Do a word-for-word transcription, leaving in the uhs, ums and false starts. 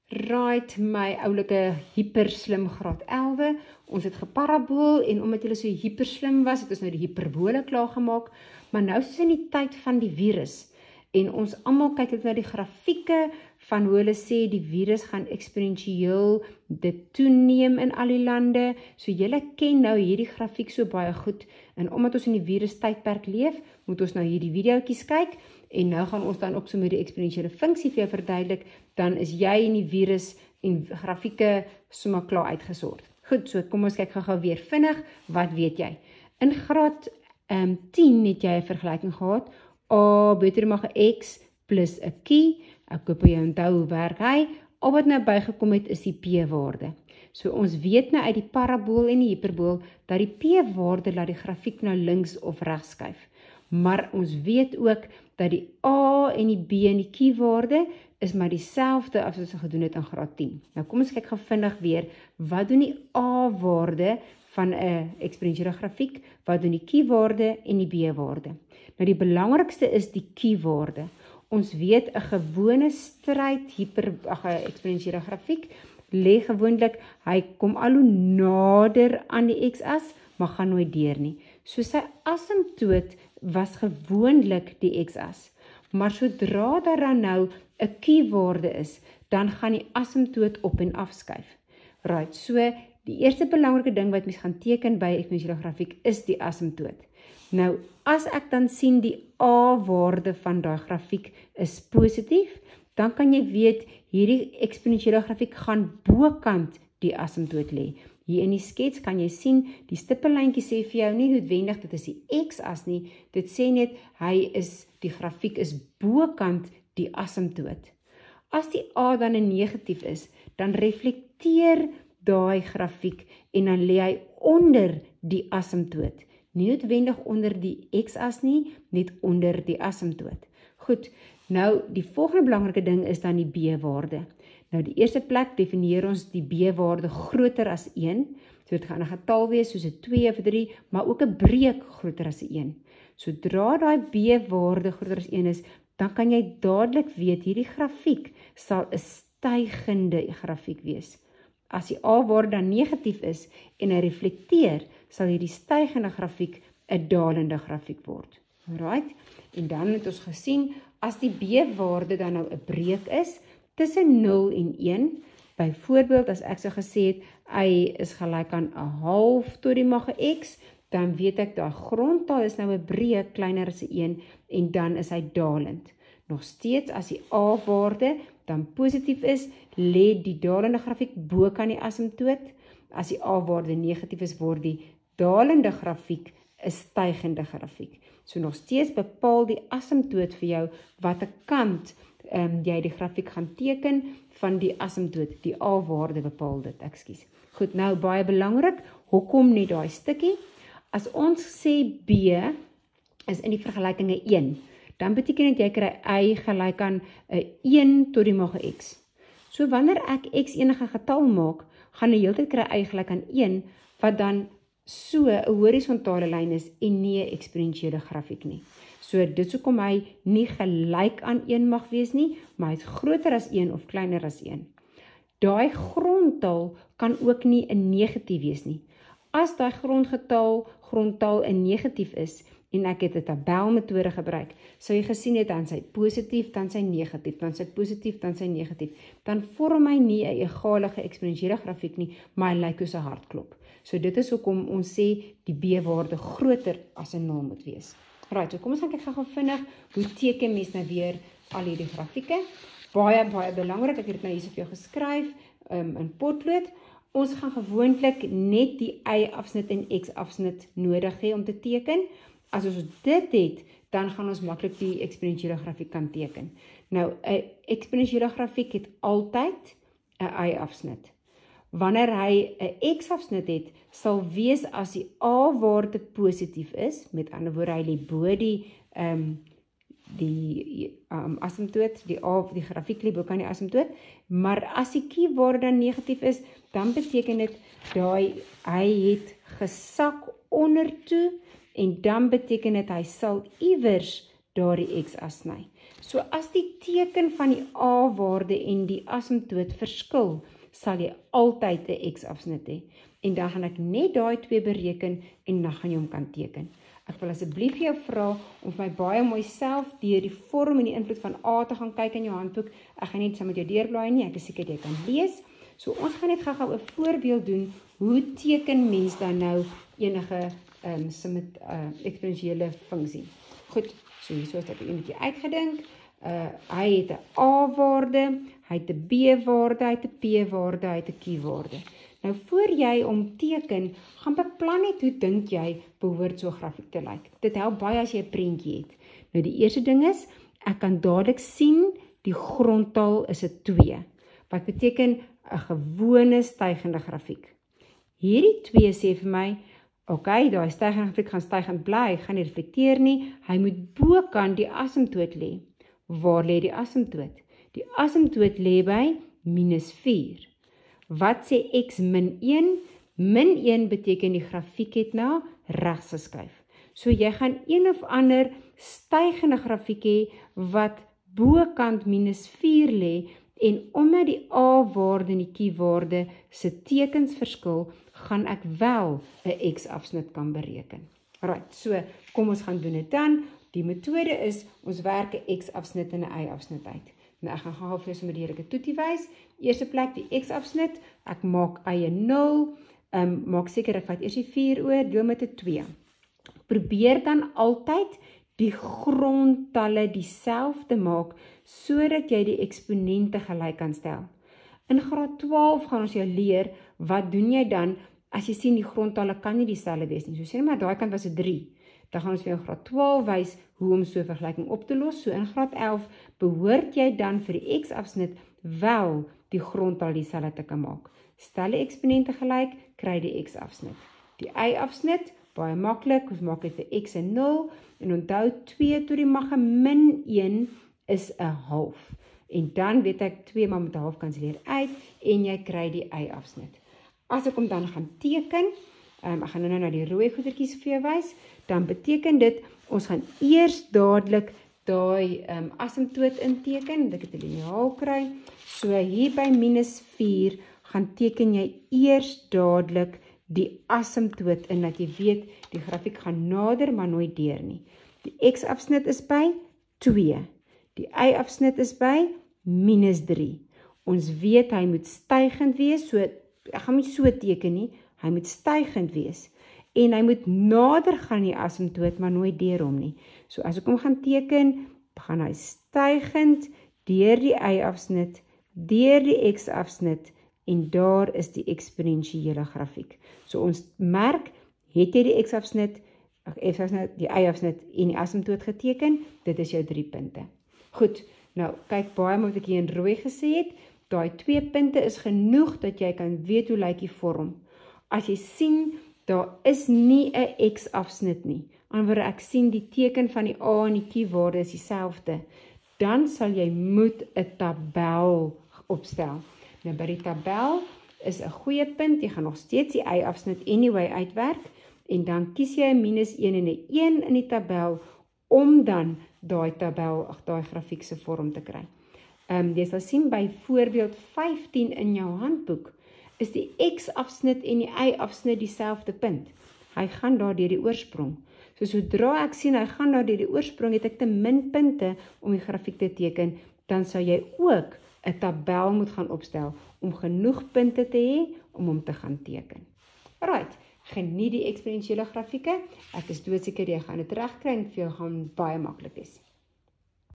Right, my oulike hyperslim graad elf. Ons het geparabool en omdat hulle so hyperslim was, het ons nou die hyperbole klaargemaak. Maar nou is in die tyd van die virus. En ons almal kyk net na die grafieke van hoe hulle sê die virus gaan eksponensieel dit toeneem in al die lande. So julle ken nou hierdie grafiek so baie goed. En omdat ons in die virus tydperk leef, moet ons nou hierdie videoetjies kyk. En nou gaan ons dan ook so met die eksponensiële funksie vir jou verduidelik, dan is jy in die virus en grafieke sommer klaar uitgesort. Goed, so kom ons kyk gou-gou weer vinnig, wat weet jy? In graad um, tien het jy 'n vergelyking gehad, A botermag x plus 'n kie, ek hoop jy onthou hoe werk hy, al wat nou bygekom het is die p-waarde. So ons weet nou uit die parabool en die hyperbool, dat die p-waarde laat die grafiek nou links of regs skuif. Maar ons weet ook dat die A en die B en die q-waarde is maar dieselfde as wat ons gedoen het in graad tien. Nou kom ons kyk gou vinnig weer, wat doen die A-waarde van 'n eksponensiële grafiek, wat doen die q-waarde en die b-waarde? Nou die belangrikste is die q-waarde. Ons weet 'n gewone stryd hyper ag 'n eksponensiële grafiek lê gewoonlik, hy kom al hoe nader aan die x-as, maar gaan nooit deur nie. So sy asymptoot was gewoonlik die x-as. Maar sodra daar dan nou 'n q-waarde is, dan gaan die asymptoot op en af skuif. Right, so die eerste belangrike ding wat mens gaan teken by 'n eksponensiële grafiek is die asymptoot. Nou, as ek dan sien die a-waarde van daai grafiek is positief, dan kan jy weet hierdie eksponensiële grafiek gaan bokant die asymptoot lê. Hier in die skets kan jy sien, die stippellyntjie sê vir jou nie noodwendig dit is die x-as nie, dit sê net hy is die grafiek is bokant die asymptoot. As die a dan 'n negatief is, dan reflekteer daai grafiek en dan lê hy onder die asymptoot. Nie noodwendig onder die x-as nie, net onder die asymptoot. Goed, nou die volgende belangrike ding is dan die b-waarde. Nou die eerste plek definieer ons die b-waarde groter as een, so dit gaan 'n getal wees soos 'n twee of drie, maar ook 'n breek groter as 'n een. Sodra daai b-waarde groter as een is, dan kan jy dadelik weet hierdie grafiek sal 'n stygende grafiek wees. As die a-waarde dan negatief is en hy reflekteer, sal hierdie stygende grafiek 'n dalende grafiek word. Alright? En dan het ons gesien, as die b-waarde dan nou 'n breek is, tussen nul en een, byvoorbeeld as ek so gesê het, y is gelyk aan 'n half tot die mag x, dan weet ek dat grondtaal is nou 'n breek kleiner as 'n een en dan is hy dalend. Nog steeds as die a-waarde dan positief is, lê die dalende grafiek bo kan die asymptoot. As die a-waarde negatief is, word die dalende grafiek 'n stygende grafiek. So nog steeds bepaal die asymptoot vir jou watter kant um, jy die grafiek gaan teken van die asymptoot. Die a-waarde bepaal dit, ekskuus. Goed, nou baie belangrik, hoekom net daai stukkie? As ons sê b is in die vergelyking 'n een, dan beteken dit jy kry y gelyk aan 'n een tot die mag x. So wanneer ek x enige getal maak, gaan jy heeltyd kry y gelyk aan een, wat dan so 'n horisontale lyn is en nie 'n eksponensiële grafiek nie. So dit hoekom hy nie gelyk aan een mag wees nie, maar hy is groter as een of kleiner as een. Daai grondtaal kan ook nie 'n negatief wees nie. As daai grondgetal grondtaal 'n negatief is en ek het 'n tabelmetode gebruik, sou jy gesien het dan sy positief, dan sy negatief, dan sy positief, dan sy negatief. Dan vorm hy nie 'n egalige eksponensiële grafiek nie, maar hy lyk soos 'n hartklop. So dit is hoekom ons sê die b-waarde groter as 'n nul moet wees. Right, so kom ons gaan kyk gou vinnig hoe teken mens nou weer al hierdie grafieke. Baie baie belangrik, ek het dit nou hier so vir jou geskryf um, in potlood. Ons gaan gewoonlik net die y-afsnit en x-afsnit nodig hê om te teken. As ons dit het, dan gaan ons maklik die eksponensiële grafiek kan teken. Nou, 'n eksponensiële grafiek het altyd 'n y-afsnit. Wanneer hy 'n x-afsnit het, sal wees as die a-waarde positief is, met ander woorde hy lê bo die um, die um, asymptoot, die a die grafiek lê bo kan die asymptoot, maar as die q-waarde dan negatief is, dan beteken dit daai hy het gesak onder toe en dan beteken dit hy sal iewers daardie x-as sny. So as die teken van die A-waarde en die asymptoot verskil, sal jy altyd 'n x-afsnit hê. En dan gaan ek net daai twee bereken en dan gaan jy hom kan teken. Ek wil asseblief jou vra om vir my baie mooi self deur die vorm en die invloed van A te gaan kyk in jou handboek. Ek gaan nie saam met jou deurblaai nie, ek is seker jy kan lees. So ons gaan net gou-gou 'n voorbeeld doen, hoe teken mens dan nou enige um, symmet, uh, eksponensiële funksie. Goed, so hier so het ek 'n enetjie uitgedink. Uh, hy het 'n A-waarde, hy het 'n B-waarde, hy het 'n P-waarde, hy het 'n Q-waarde. Nou voor jy om teken, gaan beplan net hoe dink jy behoort so 'n grafiek te lyk. Dit help baie as jy 'n prentjie het. Nou die eerste ding is, ek kan dadelik sien die grondtal is 'n twee. Wat beteken 'n gewone stygende grafiek. Hierdie twee sê vir my, ok, daai stygende grafiek gaan stygend bly, gaan nie reflekteer nie, hy moet bokant die asymptoot lê. Waar lê die asymptoot? Die asymptoot lê by minus vier. Wat sê x min een? Min een beteken die grafiek het na regs geskuif. So jy gaan een of ander stygende grafiek hê wat bokant minus vier lê en omdat die A-waarde en die Q-waarde se tekens verskil, gaan ek wel 'n x-afsnit kan bereken. Right, so kom ons gaan doen dit dan. Die metode is, ons werk 'n x-afsnit en 'n y-afsnit uit. Nou ek gaan gou vir jou sommer die heerlike toetie wys. Eerste plek die x-afsnit, ek maak y een nul, um, maak seker ek vat eers die vier oor, deel met 'n twee. Probeer dan altyd die grondtalle dieselfde maak, sodat jy die eksponente gelyk kan stel. In graad twaalf gaan ons jou leer, wat doen jy dan, as jy sien die grondtalle kan nie dieselfde wees nie. So sê maar, daai kant was 'n drie. Dan gaan ons vir jou graad twaalf wys, hoe om so 'n vergelyking op te los. So in graad elf, behoort jy dan vir die x-afsnit wel die grondtal dieselfde te kan maak. Stel die eksponente gelyk, kry die x-afsnit. Die y-afsnit, baie maklik, ons maak dit 'n x en nul, en onthou twee tot die mag min een is 'n half. En dan weet ek twee maar met 'n half kanselleer uit, en jy kry die y-afsnit. As ek hom dan gaan teken, um, ek gaan nou na die rooi goedertjies vir jou wys, dan beteken dit, ons gaan eers dadelik daai um, asymptoot inteken, dat ek dit 'n liniaal kry. So hier by minus vier, gaan teken jy eers dadelik die asymptoot in, dat jy weet, die grafiek gaan nader, maar nooit deur nie. Die x-afsnit is by twee. Die y-afsnit is by minus drie. Ons weet, hy moet stygend wees, so, ek gaan nie so teken nie, hy moet stygend wees. En hy moet nader gaan die asymptoot, maar nooit deur hom nie. So as ek hom gaan teken, gaan hy stygend deur die y-afsnit, deur die x-afsnit, en daar is die eksponensiële grafiek. So ons merk, het jy die x-afsnit, die y-afsnit en die asymptoot geteken, dit is jou drie punte. Goed, nou kyk baie wat ek hier in rooi gesê het, daai twee punte is genoeg dat jy kan weet hoe lyk die vorm. As jy sien, daar is nie 'n x-afsnit nie, anderswoorde ek sien die teken van die A en die Q-waarde is dieselfde, dan sal jy moet 'n tabel opstel. Nou by die tabel is 'n goeie punt, jy gaan nog steeds die y-afsnit anyway uitwerk, en dan kies jy 'n minus een en 'n een in die tabel, om dan daai tabel, ag daai grafiek se vorm te kry. Um, jy sal sien by voorbeeld vyftien in jou handboek, is die x-afsnit en die y-afsnit dieselfde punt. Hy gaan daar deur die oorsprong. So sodra ek sien, hy gaan daar deur die oorsprong, het ek te min punte om die grafiek te teken, dan sal jy ook 'n tabel moet gaan opstel, om genoeg punte te hê, om hom te gaan teken. Alright, geniet die eksponensiële grafieke, ek is doodseker jy gaan dit regkry, en vir jou gaan baie maklik wees.